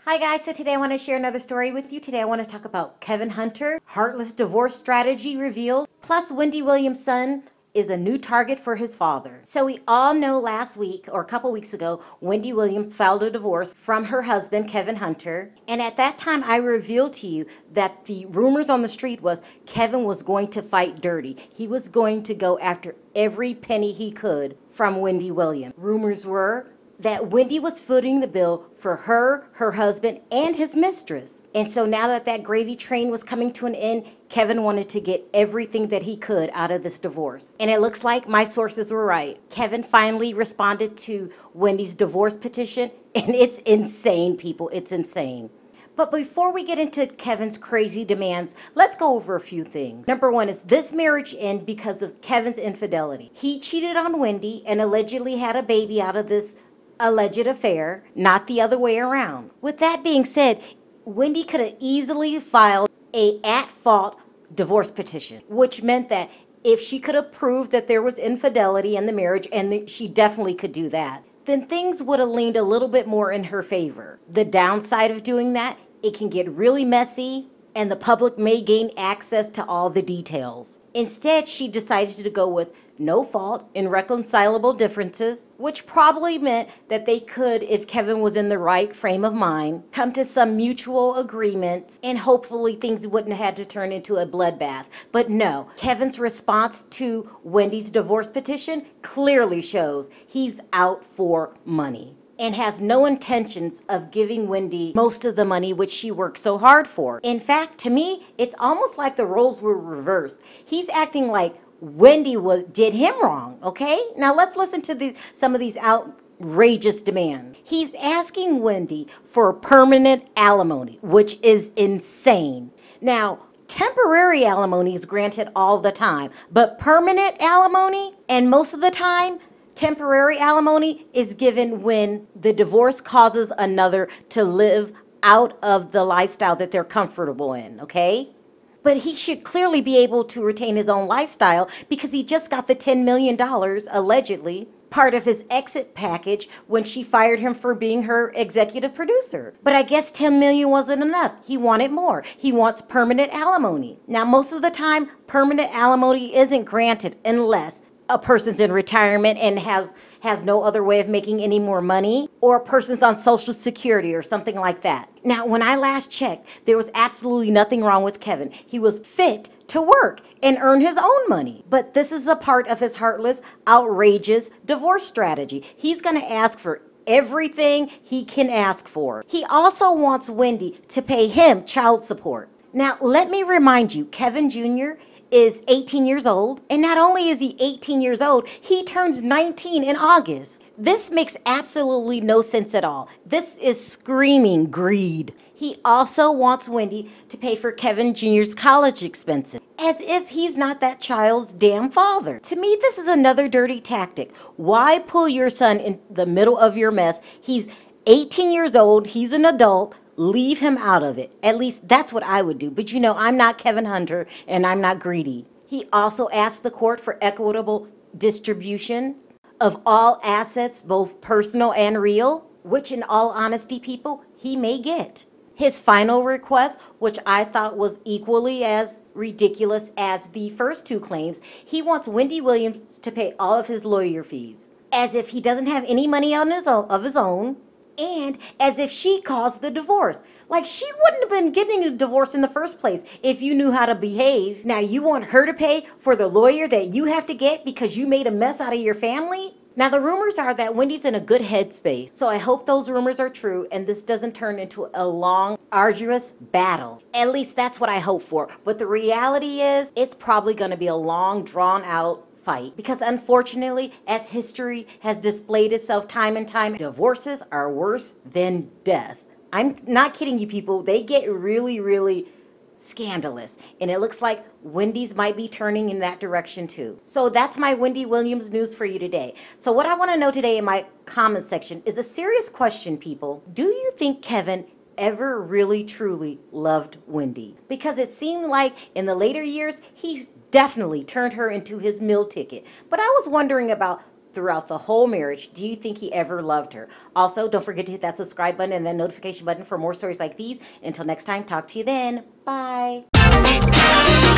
Hi guys, so today I want to share another story with you. Today I want to talk about Kevin Hunter, heartless divorce strategy revealed, plus Wendy Williams' son is a new target for his father. So we all know last week or a couple weeks ago, Wendy Williams filed a divorce from her husband, Kevin Hunter. And at that time, I revealed to you that the rumors on the street was Kevin was going to fight dirty. He was going to go after every penny he could from Wendy Williams. Rumors were that Wendy was footing the bill for her, her husband, and his mistress. And so now that that gravy train was coming to an end, Kevin wanted to get everything that he could out of this divorce. And it looks like my sources were right. Kevin finally responded to Wendy's divorce petition, and it's insane, people. It's insane. But before we get into Kevin's crazy demands, let's go over a few things. Number one is this marriage ended because of Kevin's infidelity. He cheated on Wendy and allegedly had a baby out of this alleged affair, not the other way around. With that being said, Wendy could have easily filed a at-fault divorce petition, which meant that if she could have proved that there was infidelity in the marriage, and she definitely could do that, then things would have leaned a little bit more in her favor. The downside of doing that, it can get really messy and the public may gain access to all the details. Instead, she decided to go with no fault, irreconcilable differences, which probably meant that they could, if Kevin was in the right frame of mind, come to some mutual agreements and hopefully things wouldn't have had to turn into a bloodbath. But no, Kevin's response to Wendy's divorce petition clearly shows he's out for money and has no intentions of giving Wendy most of the money which she worked so hard for. In fact, to me, it's almost like the roles were reversed. He's acting like Wendy did him wrong, okay? Now let's listen to some of these outrageous demands. He's asking Wendy for permanent alimony, which is insane. Now, temporary alimony is granted all the time, but permanent alimony, and most of the time, temporary alimony is given when the divorce causes another to live out of the lifestyle that they're comfortable in, okay? But he should clearly be able to retain his own lifestyle because he just got the $10 million, allegedly, part of his exit package when she fired him for being her executive producer. But I guess $10 million wasn't enough. He wanted more. He wants permanent alimony. Now, most of the time, permanent alimony isn't granted unless a person's in retirement and has no other way of making any more money, or a person's on Social Security or something like that. Now, when I last checked, there was absolutely nothing wrong with Kevin. He was fit to work and earn his own money. But this is a part of his heartless, outrageous divorce strategy. He's going to ask for everything he can ask for. He also wants Wendy to pay him child support. Now, let me remind you, Kevin Jr. is 18 years old, and not only is he 18 years old, he turns 19 in August. This makes absolutely no sense at all. This is screaming greed. He also wants Wendy to pay for Kevin Jr.'s college expenses, as if he's not that child's damn father. To me, this is another dirty tactic. Why pull your son in the middle of your mess? He's 18 years old, he's an adult. Leave him out of it. At least that's what I would do. But you know, I'm not Kevin Hunter and I'm not greedy. He also asked the court for equitable distribution of all assets, both personal and real, which in all honesty, people, he may get. His final request, which I thought was equally as ridiculous as the first two claims, he wants Wendy Williams to pay all of his lawyer fees, as if he doesn't have any money on of his own, and as if she caused the divorce. Like, she wouldn't have been getting a divorce in the first place if you knew how to behave. Now you want her to pay for the lawyer that you have to get because you made a mess out of your family? Now, the rumors are that Wendy's in a good headspace, so I hope those rumors are true and this doesn't turn into a long, arduous battle. At least that's what I hope for. But the reality is, it's probably going to be a long, drawn-out fight, because unfortunately, as history has displayed itself time and time, divorces are worse than death. I'm not kidding you, people. They get really, really scandalous, and it looks like Wendy's might be turning in that direction too. So that's my Wendy Williams news for you today. So what I want to know today in my comment section is a serious question, people. Do you think Kevin ever really truly loved Wendy? Because it seemed like in the later years he's definitely turned her into his meal ticket. But I was wondering about throughout the whole marriage? Do you think he ever loved her? Also, don't forget to hit that subscribe button and that notification button for more stories like these. Until next time, talk to you then. Bye.